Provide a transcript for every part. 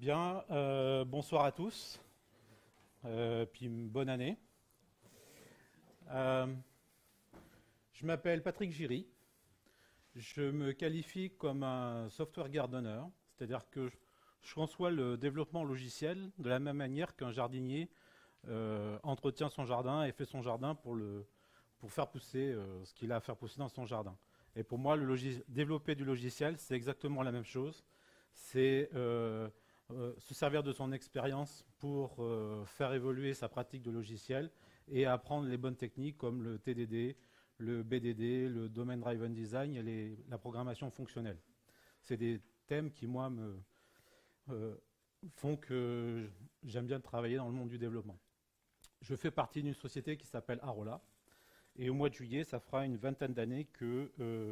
Bien, bonsoir à tous, puis bonne année. Euh, je m'appelle Patrick Giry, je me qualifie comme un software gardener, c'est-à-dire que je conçois le développement logiciel de la même manière qu'un jardinier entretient son jardin et fait son jardin pour faire pousser ce qu'il a à faire pousser dans son jardin. Et pour moi, développer du logiciel, c'est exactement la même chose. C'est se servir de son expérience pour faire évoluer sa pratique de logiciel et apprendre les bonnes techniques comme le TDD, le BDD, le Domain Driven Design et la programmation fonctionnelle. C'est des thèmes qui, moi, font que j'aime bien travailler dans le monde du développement. Je fais partie d'une société qui s'appelle Arola. Et au mois de juillet, ça fera une vingtaine d'années que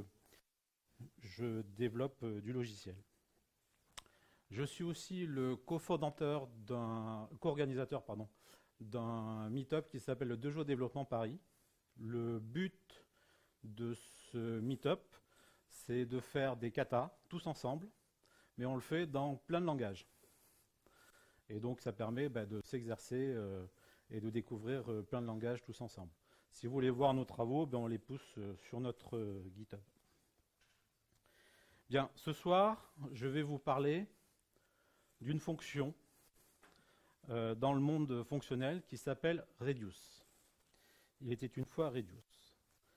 je développe du logiciel. Je suis aussi le co-organisateur d'un meet-up qui s'appelle le Dojo Développement Paris. Le but de ce meet-up, c'est de faire des katas tous ensemble, mais on le fait dans plein de langages. Et donc ça permet de s'exercer et de découvrir plein de langages tous ensemble. Si vous voulez voir nos travaux, on les pousse sur notre GitHub. Bien, ce soir, je vais vous parler d'une fonction dans le monde fonctionnel qui s'appelle Reduce. Il était une fois Reduce.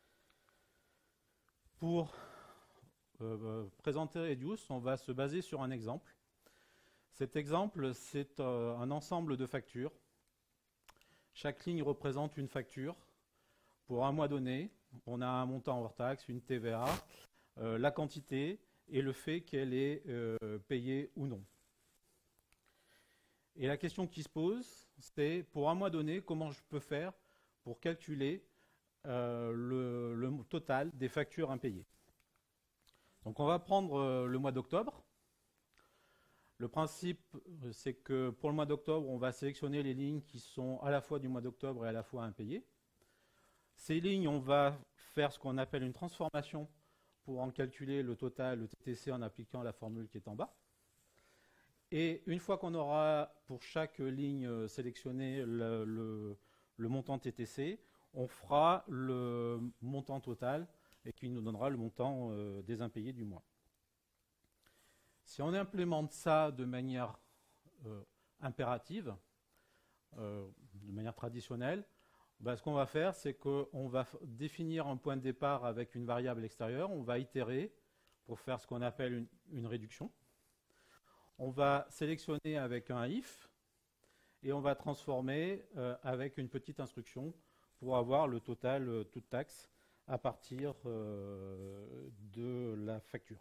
Pour présenter Reduce, on va se baser sur un exemple. Cet exemple, c'est un ensemble de factures. Chaque ligne représente une facture. Pour un mois donné, on a un montant hors taxe, une TVA, la quantité et le fait qu'elle est payée ou non. Et la question qui se pose, c'est pour un mois donné, comment je peux faire pour calculer le total des factures impayées. Donc on va prendre le mois d'octobre. Le principe, c'est que pour le mois d'octobre, on va sélectionner les lignes qui sont à la fois du mois d'octobre et à la fois impayées. Ces lignes, on va faire ce qu'on appelle une transformation pour en calculer le total, le TTC, en appliquant la formule qui est en bas. Et une fois qu'on aura pour chaque ligne sélectionné le montant TTC, on fera le montant total et qui nous donnera le montant des impayés du mois. Si on implémente ça de manière impérative, de manière traditionnelle, ce qu'on va faire, c'est qu'on va définir un point de départ avec une variable extérieure, on va itérer pour faire ce qu'on appelle une réduction. On va sélectionner avec un if et on va transformer avec une petite instruction pour avoir le total toute taxe à partir de la facture.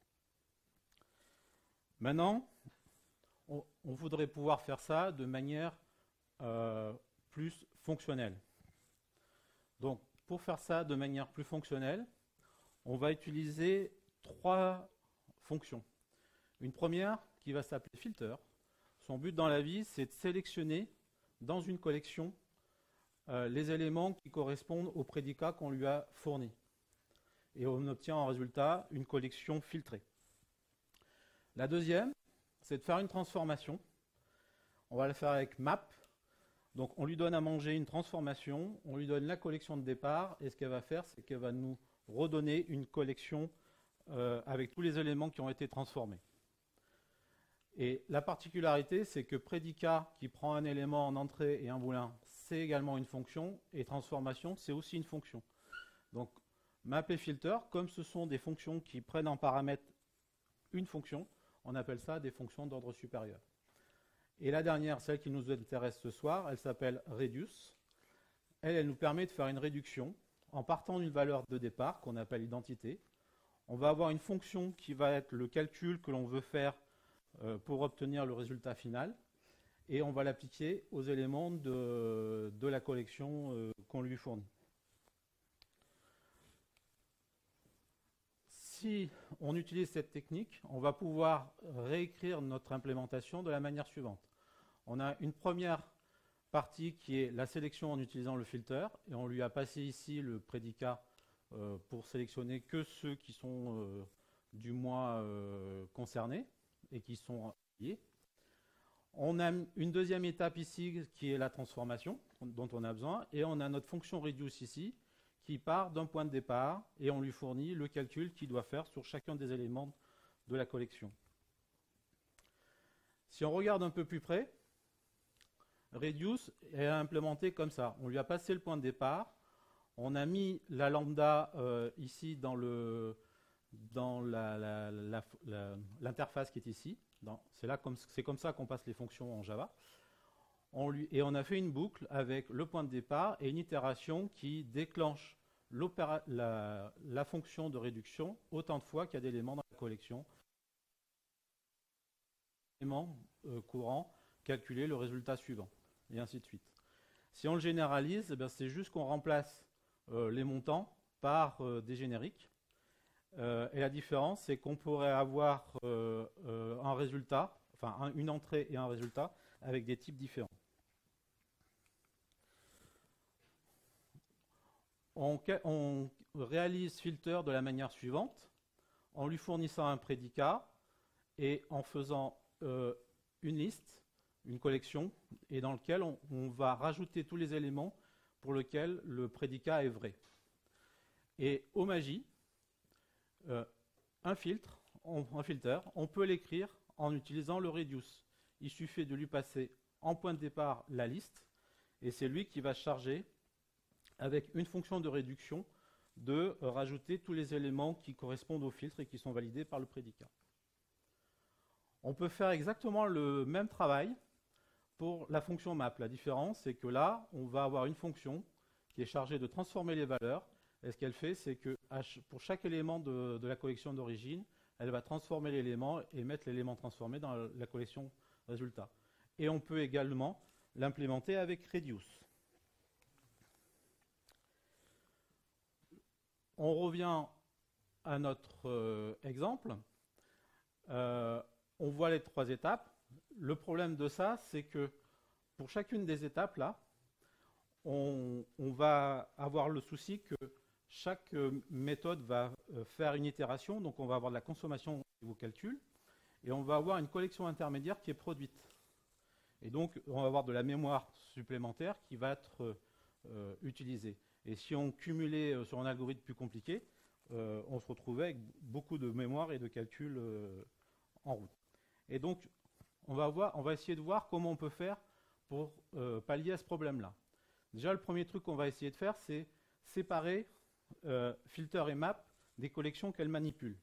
Maintenant, on voudrait pouvoir faire ça de manière plus fonctionnelle. Donc, pour faire ça de manière plus fonctionnelle, on va utiliser 3 fonctions. Une première qui va s'appeler filter. Son but dans la vie, c'est de sélectionner dans une collection les éléments qui correspondent au prédicat qu'on lui a fourni. Et on obtient en résultat une collection filtrée. La deuxième, c'est de faire une transformation. On va le faire avec map. Donc on lui donne à manger une transformation, on lui donne la collection de départ, et ce qu'elle va faire, c'est qu'elle va nous redonner une collection avec tous les éléments qui ont été transformés. Et la particularité, c'est que prédicat qui prend un élément en entrée et un boulin, c'est également une fonction, et transformation, c'est aussi une fonction. Donc map et filter, comme ce sont des fonctions qui prennent en paramètre une fonction, on appelle ça des fonctions d'ordre supérieur. Et la dernière, celle qui nous intéresse ce soir, elle s'appelle Reduce. Elle nous permet de faire une réduction en partant d'une valeur de départ qu'on appelle identité. On va avoir une fonction qui va être le calcul que l'on veut faire pour obtenir le résultat final. Et on va l'appliquer aux éléments de la collection qu'on lui fournit. Si on utilise cette technique, on va pouvoir réécrire notre implémentation de la manière suivante. On a une première partie qui est la sélection en utilisant le filter, et on lui a passé ici le prédicat pour sélectionner que ceux qui sont du mois concernés et qui sont liés. On a une deuxième étape ici qui est la transformation dont on a besoin, et on a notre fonction reduce ici qui part d'un point de départ et on lui fournit le calcul qu'il doit faire sur chacun des éléments de la collection. Si on regarde un peu plus près, reduce est implémenté comme ça. On lui a passé le point de départ, on a mis la lambda ici dans l'interface qui est ici. C'est comme ça qu'on passe les fonctions en Java. Et on a fait une boucle avec le point de départ et une itération qui déclenche la fonction de réduction autant de fois qu'il y a d'éléments dans la collection. Élément courant, calculer le résultat suivant, et ainsi de suite. Si on le généralise, eh c'est juste qu'on remplace les montants par des génériques. Et la différence, c'est qu'on pourrait avoir un résultat, enfin une entrée et un résultat avec des types différents. On réalise filter de la manière suivante, en lui fournissant un prédicat et en faisant une liste, une collection, et dans lequel on va rajouter tous les éléments pour lesquels le prédicat est vrai. Et au magie, un filter, on peut l'écrire en utilisant le reduce. Il suffit de lui passer en point de départ la liste, et c'est lui qui va charger, avec une fonction de réduction, de rajouter tous les éléments qui correspondent au filtre et qui sont validés par le prédicat. On peut faire exactement le même travail pour la fonction map. La différence, c'est que là, on va avoir une fonction qui est chargée de transformer les valeurs. Et ce qu'elle fait, c'est que pour chaque élément de la collection d'origine, elle va transformer l'élément et mettre l'élément transformé dans la collection résultat. Et on peut également l'implémenter avec reduce. On revient à notre exemple. On voit les 3 étapes. Le problème de ça, c'est que pour chacune des étapes, là, on va avoir le souci que chaque méthode va faire une itération, donc on va avoir de la consommation au calcul, et on va avoir une collection intermédiaire qui est produite. Et donc, on va avoir de la mémoire supplémentaire qui va être utilisée. Et si on cumulait sur un algorithme plus compliqué, on se retrouvait avec beaucoup de mémoire et de calcul en route. Et donc, on va essayer de voir comment on peut faire pour pallier à ce problème-là. Déjà, le premier truc qu'on va essayer de faire, c'est séparer filter et map des collections qu'elles manipulent.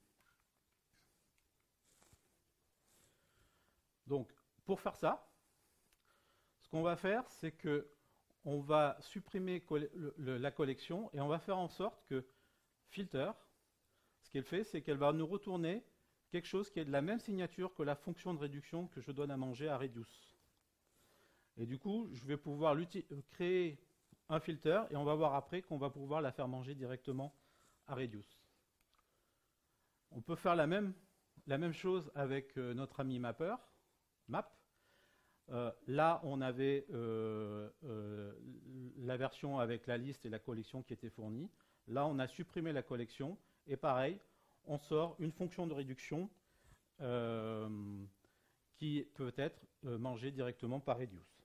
Donc, pour faire ça, ce qu'on va faire, c'est que on va supprimer la collection et on va faire en sorte que filter, ce qu'elle fait, c'est qu'elle va nous retourner quelque chose qui est de la même signature que la fonction de réduction que je donne à manger à reduce. Et du coup, je vais pouvoir créer un filter et on va voir après qu'on va pouvoir la faire manger directement à reduce. On peut faire la même chose avec notre ami mapper, map. Là, on avait la version avec la liste et la collection qui était fournie. Là, on a supprimé la collection et pareil, on sort une fonction de réduction qui peut être mangée directement par reduce.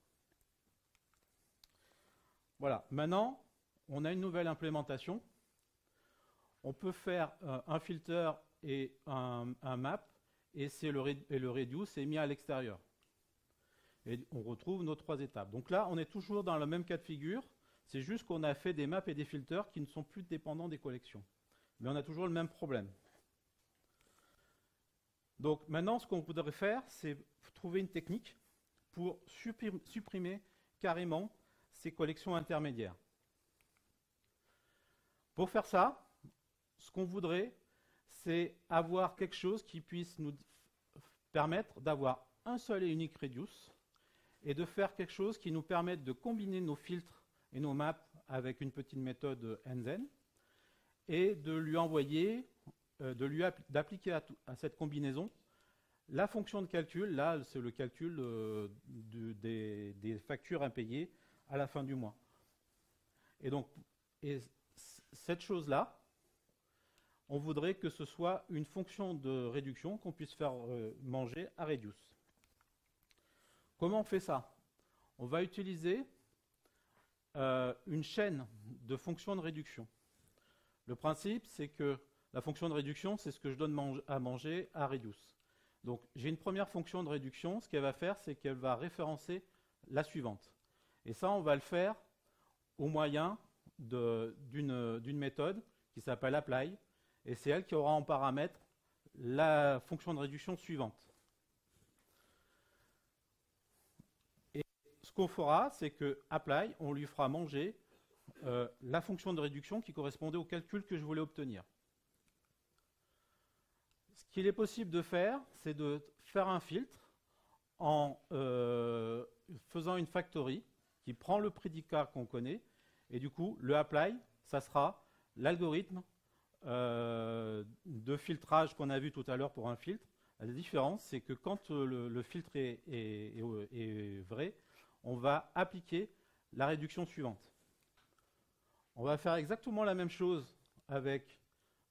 Voilà, maintenant, on a une nouvelle implémentation. On peut faire un filter et un map, et le reduce est mis à l'extérieur. Et on retrouve nos 3 étapes. Donc là, on est toujours dans le même cas de figure, c'est juste qu'on a fait des maps et des filters qui ne sont plus dépendants des collections. Mais on a toujours le même problème. Donc maintenant, ce qu'on voudrait faire, c'est trouver une technique pour supprimer carrément ces collections intermédiaires. Pour faire ça, ce qu'on voudrait, c'est avoir quelque chose qui puisse nous permettre d'avoir un seul et unique reduce et de faire quelque chose qui nous permette de combiner nos filtres et nos maps avec une petite méthode nzen et de lui envoyer, d'appliquer à cette combinaison la fonction de calcul. Là, c'est le calcul des factures impayées à la fin du mois. Et donc, cette chose-là, on voudrait que ce soit une fonction de réduction qu'on puisse faire manger à reduce. Comment on fait ça? On va utiliser une chaîne de fonctions de réduction. Le principe, c'est que la fonction de réduction, c'est ce que je donne à manger à reduce. Donc, j'ai une première fonction de réduction. Ce qu'elle va faire, c'est qu'elle va référencer la suivante. Et ça, on va le faire au moyen d'une méthode qui s'appelle apply. Et c'est elle qui aura en paramètre la fonction de réduction suivante. Et ce qu'on fera, c'est que apply, on lui fera manger la fonction de réduction qui correspondait au calcul que je voulais obtenir. Ce qu'il est possible de faire, c'est de faire un filtre en faisant une factory qui prend le prédicat qu'on connaît, et du coup, le apply, ça sera l'algorithme de filtrage qu'on a vu tout à l'heure pour un filtre. La différence, c'est que quand le filtre est vrai, on va appliquer la réduction suivante. On va faire exactement la même chose avec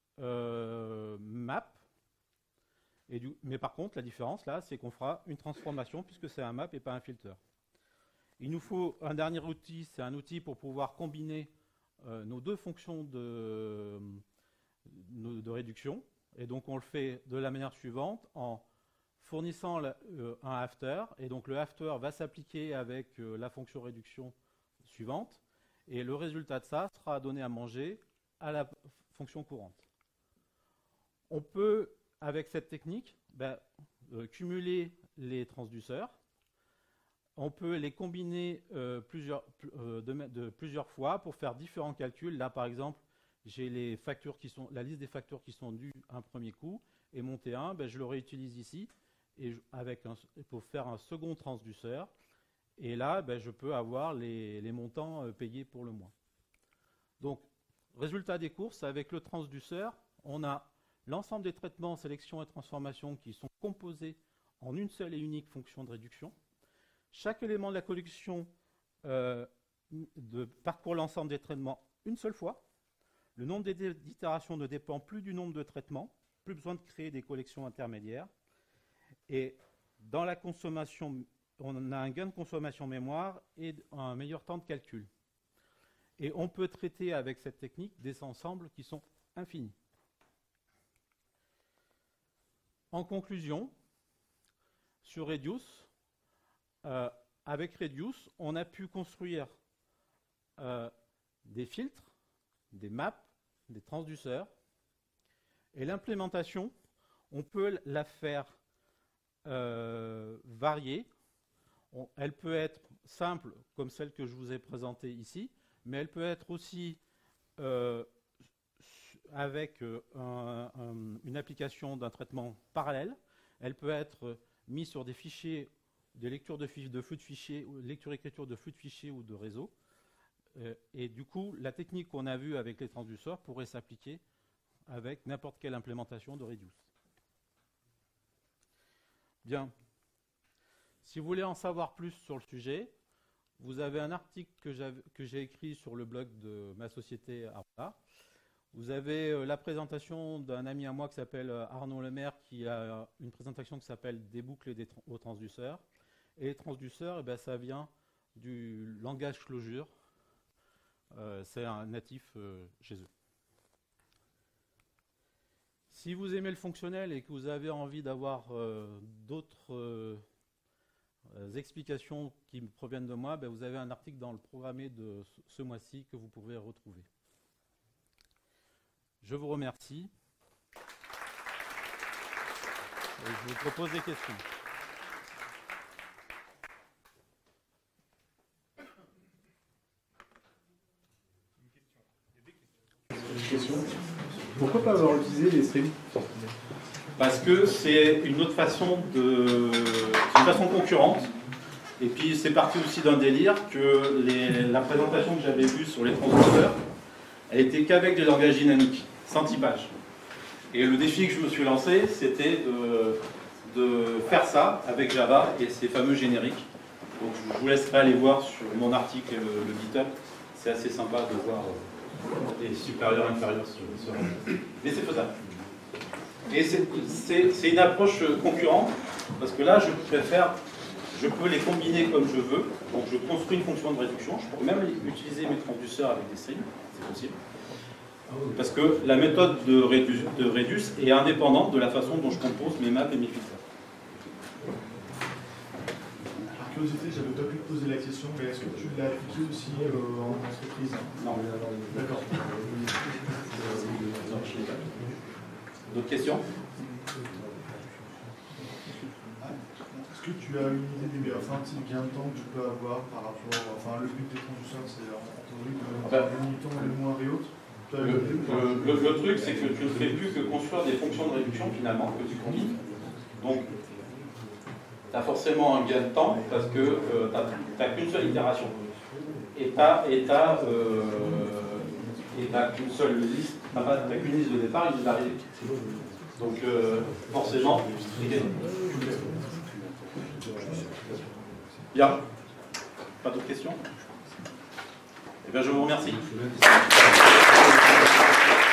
map, mais par contre, la différence là, c'est qu'on fera une transformation puisque c'est un map et pas un filter. Il nous faut un dernier outil, c'est un outil pour pouvoir combiner nos deux fonctions de réduction. Et donc on le fait de la manière suivante en fournissant un after. Et donc le after va s'appliquer avec la fonction réduction suivante. Et le résultat de ça sera donné à manger à la fonction courante. On peut, avec cette technique, cumuler les transduceurs. On peut les combiner plusieurs fois pour faire différents calculs. Là, par exemple, j'ai la liste des factures qui sont dues un premier coup. Et mon T1, je le réutilise ici pour faire un second transduceur. Et là, je peux avoir les montants payés pour le mois. Donc, résultat des courses, avec le transduceur, on a l'ensemble des traitements, sélection et transformation qui sont composés en une seule et unique fonction de réduction. Chaque élément de la collection parcourt l'ensemble des traitements une seule fois. Le nombre d'itérations ne dépend plus du nombre de traitements, plus besoin de créer des collections intermédiaires. Et dans la consommation, on a un gain de consommation mémoire et un meilleur temps de calcul. Et on peut traiter avec cette technique des ensembles qui sont infinis. En conclusion, sur Reduce, avec Reduce, on a pu construire des filtres, des maps, des transduceurs. Et l'implémentation, on peut la faire varier. Elle peut être simple, comme celle que je vous ai présentée ici, mais elle peut être aussi avec une application d'un traitement parallèle. Elle peut être mise sur des fichiers de lecture de flux de fichiers, lecture-écriture de flux de fichiers ou de réseau. Et du coup, la technique qu'on a vue avec les transduceurs pourrait s'appliquer avec n'importe quelle implémentation de Reduce. Bien. Si vous voulez en savoir plus sur le sujet, vous avez un article que j'ai écrit sur le blog de ma société Arpa. Vous avez la présentation d'un ami à moi qui s'appelle Arnaud Lemaire, qui a une présentation qui s'appelle « Des boucles aux transduceurs ». Et les transduceurs, ça vient du langage Clojure. C'est un natif chez eux. Si vous aimez le fonctionnel et que vous avez envie d'avoir d'autres explications qui proviennent de moi, vous avez un article dans le programmé de ce mois-ci que vous pouvez retrouver. Je vous remercie. Et je vous propose des questions. Pourquoi pas avoir utilisé les streams? Parce que c'est une autre façon une façon concurrente. Et puis c'est parti aussi d'un délire que la présentation que j'avais vue sur les transducteurs, elle était qu'avec des langages dynamiques, sans typage. Et le défi que je me suis lancé, c'était de faire ça avec Java et ces fameux génériques. Donc je vous laisserai aller voir sur mon article et le GitHub. C'est assez sympa de voir les supérieurs inférieurs sur mais c'est faisable. Et c'est une approche concurrente, parce que là, je préfère je peux les combiner comme je veux. Donc je construis une fonction de réduction. Je pourrais même utiliser mes transduceurs avec des streams, c'est possible. Parce que la méthode de Redus est indépendante de la façon dont je compose mes maps et mes filtres. Par curiosité, j'avais pas pu te poser la question, mais est-ce que tu l'as appliqué aussi en entreprise? Non. D'accord. D'autres questions? Est-ce que tu as une idée du gain de temps que tu peux avoir par rapport... Enfin, le but des transducteurs, c'est en théorie de gagner du temps et le moins réhaute. Le truc, c'est que tu ne fais plus que construire des fonctions de réduction, finalement, que tu combines. Donc, tu as forcément un gain de temps, parce que tu n'as qu'une seule itération. Et tu n'as qu'une seule liste, tu n'as qu'une liste de départ et une liste d'arrivée. Donc, forcément, bien. Pas d'autres questions? Eh bien, je vous remercie.